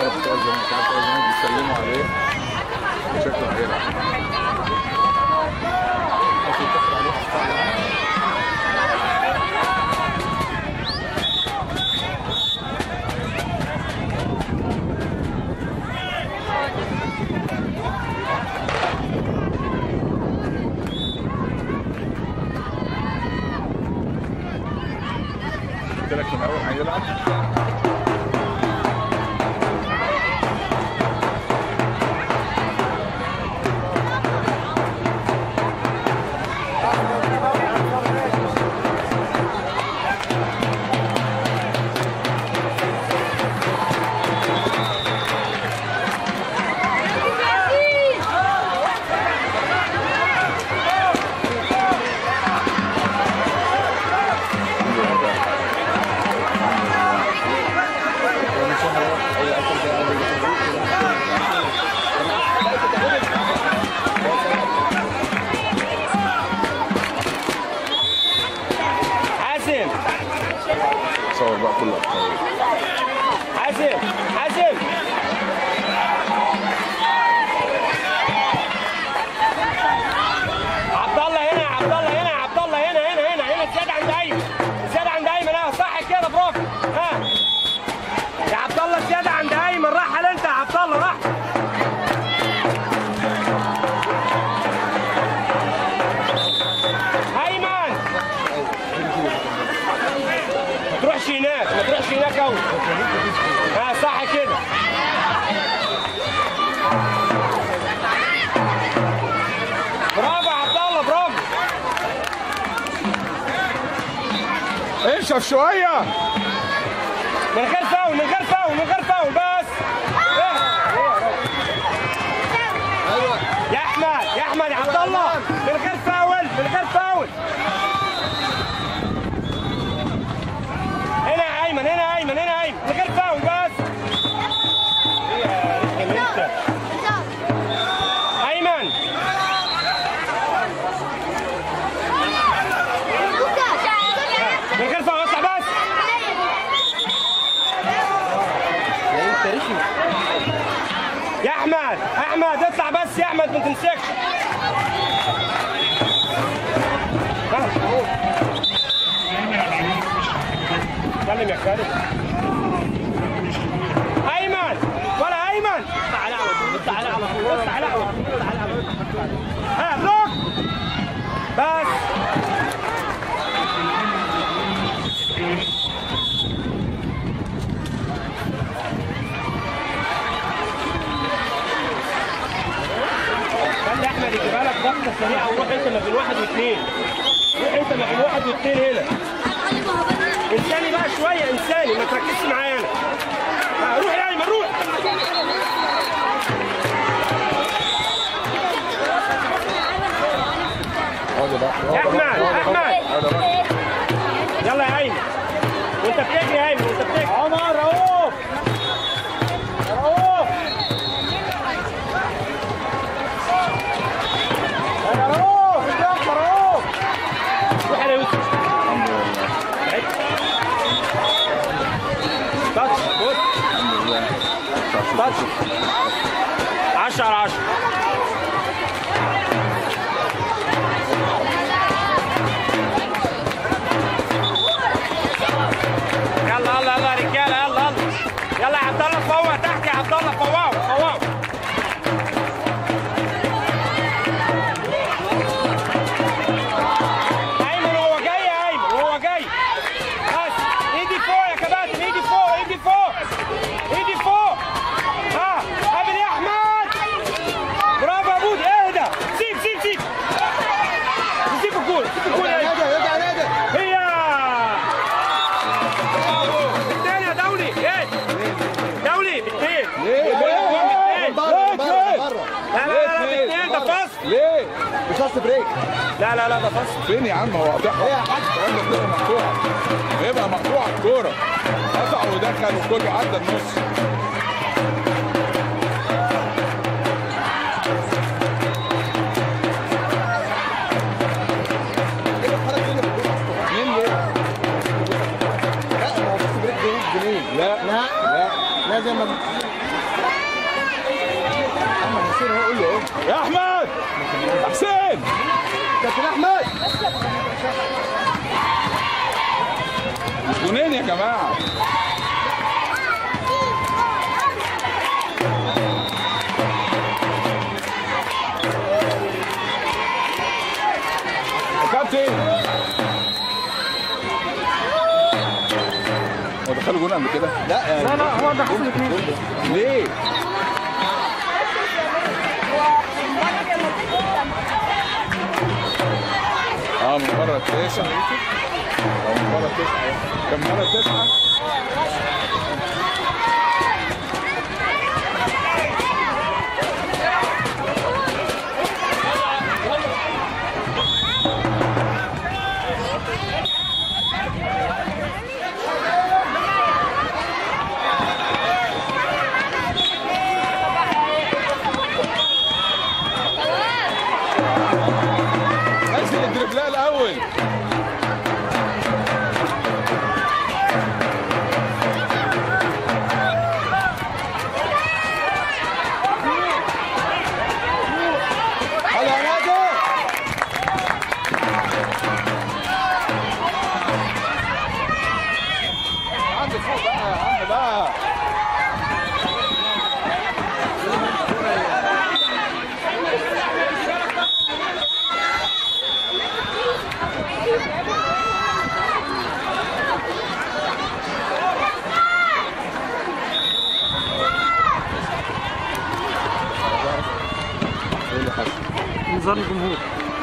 بتوع الزمالك بيسلموا عليه شكله هيلعب. قلت لك من اول هيلعب. صور بقى كل الأبطال. حازم حازم عبد الله هنا، عبد الله هنا، عبد الله هنا زيادة عند أيمن، زيادة عند أيمن. اه صح كده، برافو. ها يا عبد الله، زيادة عند أيمن. رحل أنت يا عبد الله، رحل. أيمن ما تروحش هناك، ما تروحش هناك أوي. ها صح كده. برافو يا عبد الله، برافو. انشف شوية. من غير فاول، من غير فاول، من غير فاول بس. يا احمد، يا احمد، يا عبد الله، من غير فاول، من غير فاول. هنا يا ايمن، هنا يا ايمن، هنا يا ايمن، من غير فاول بس. ايمن من غير فاول، اطلع بس. يا احمد، احمد اطلع بس يا احمد، ما تمسكش. اتكلم يا كريم. ايمن ولا ايمن، تعالى على طول، تعالى على طول، تعالى على طول، تعالى على طول. ها روح بس. خلي احمد يجيبها لك ضغطه سريعه، وروح انت ما بين واحد واثنين، روح انت ما بين واحد واثنين هنا. انساني بقى شويه، انساني، ما تركزش معايا انا. روح يا ايمن، روح. يا احمد، احمد يلا يا ايمن، وانت بتجري يا ايمن، وانت بتجري. عمر رؤوف، رؤوف يا رؤوف، يا رؤوف، روح يا يوسف. تاتش، بص، تاتش 10 على 10. يلا يلا يلا رجاله، يلا يلا يلا يا عبد الله، فوق تحت يا عبد الله، فوقوا فوقوا. ايمن هو جاي، يا ايمن وهو جاي. بس ايدي فوق يا كباتن، ايدي فوق، ايدي فوق، ايدي فوق. ها قابل يا احمد، برافو يا بودي. اهدى، سيب سيب سيب سيب الجول، سيب الجول. نادي ارجع نادي. هي الثاني يا دولي. ايه دولي؟ اثنين. ليه؟ بره بره. لا لا لا، اثنين، ده فصل. ليه؟ مش فاست بريك. لا لا لا، ده فصل. فين يا عم؟ هو قاطعها. ايه يا حاج؟ الكورة مقطوعة. يبقى مقطوعة الكورة. قطع ودخل وكله عدى النص. مين ليه؟ لا ما هو فاست بريك جنيه. لا لا لا لازم يا احمد حسين كابتن احمد جونين يا جماعه. يا كابتن هو دخلوا جون قبل كده؟ لا هو ده حصل 2 ليه؟ من مرة 9 من مرة 9 كم مرة 9 نزل الدربلاء الأول. انذار الجمهور.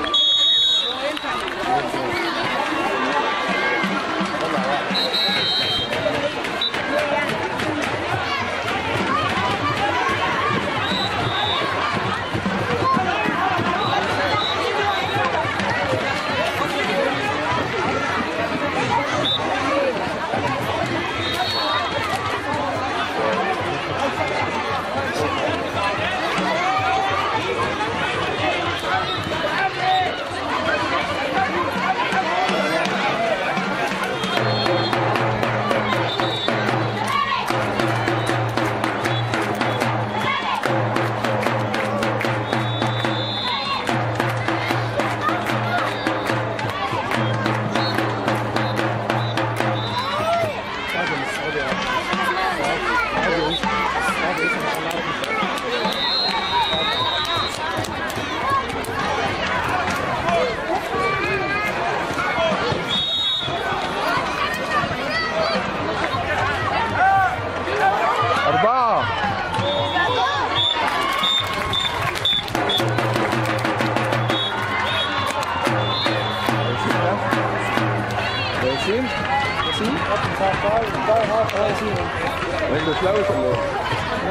رجله اتلوت ولا ايه؟ لا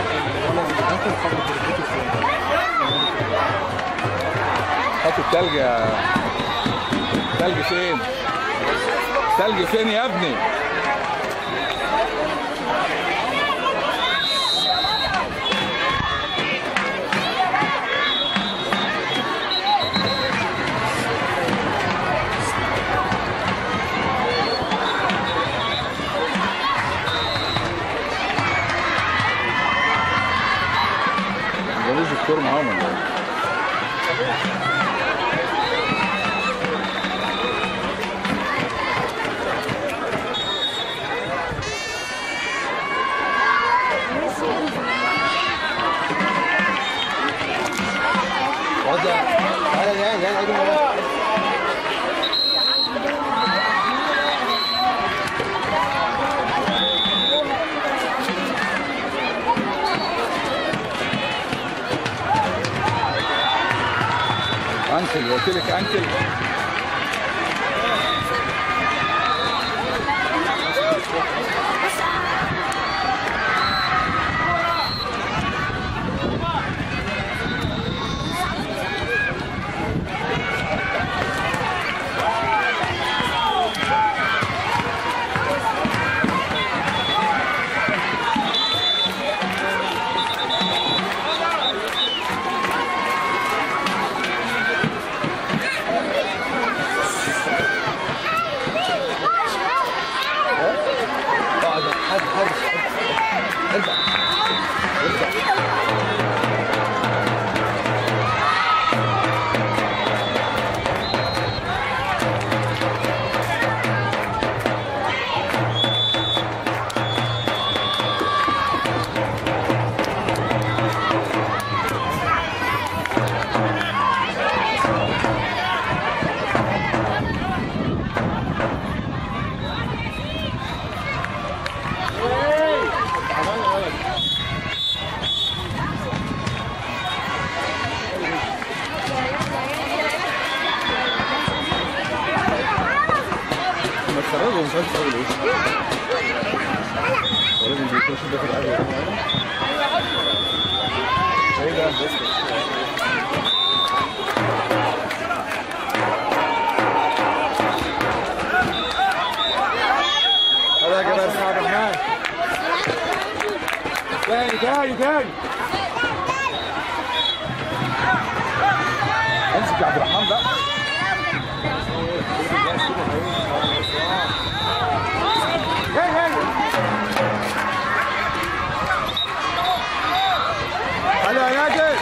هات التلج يا التلج فين؟ التلج فين يا ابني؟ الدكتور معاهم ولا ايه؟ انكل قلت لك انكل. هتخرجه ومش عايز تخرجه ليه؟ ولازم بيكون شده في الأول. ايه ده؟ هذا يا جماعة عبد الرحمن. تاني امسك يا عبد الرحمن بقى. حلو يا نادر.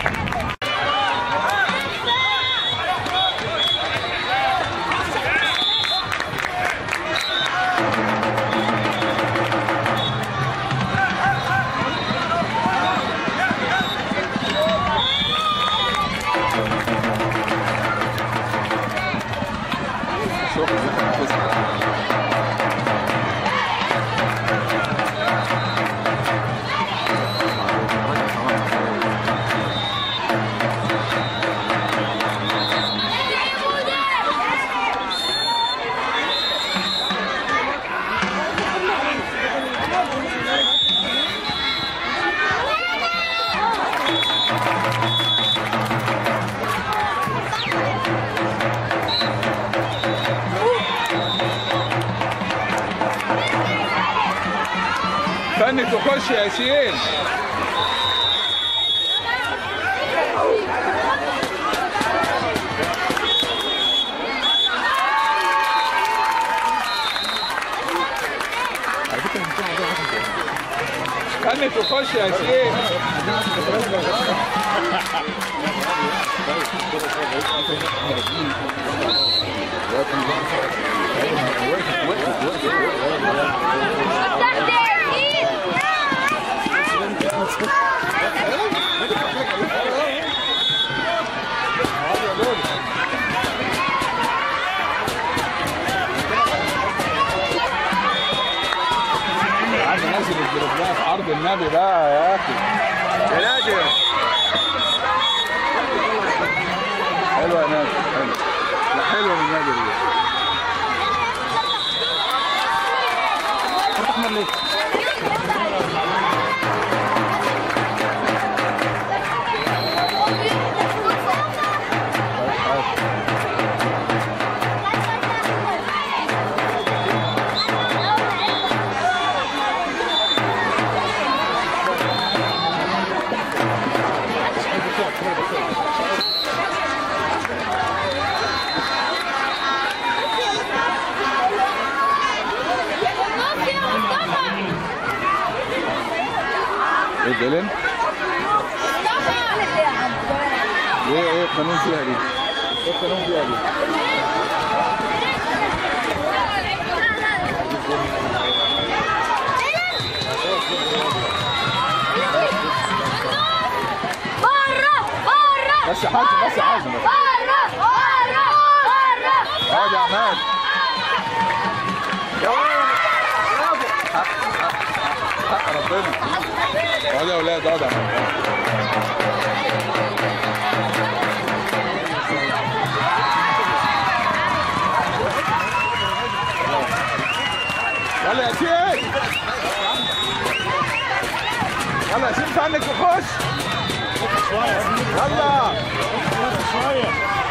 فنك تخش يا ياسين. فنك تخش يا ياسين. نازل الجربلات في عرض النبي بقى يا اخي. يا نادر. حلوه يا نادر، حلوه. لا حلوه من نادر دي. احمد ليه؟ ايه دلم؟ ايه القانون فيها دي؟ ايه القانون فيها دي؟ بس يا حازم، بس يا حازم. اقعد يا عماد. يا ولد حق ربنا. اقعد يا ولاد، اقعد يا عماد. يلا يا ياسين، يلا يا ياسين فنك وخش. يلا شويه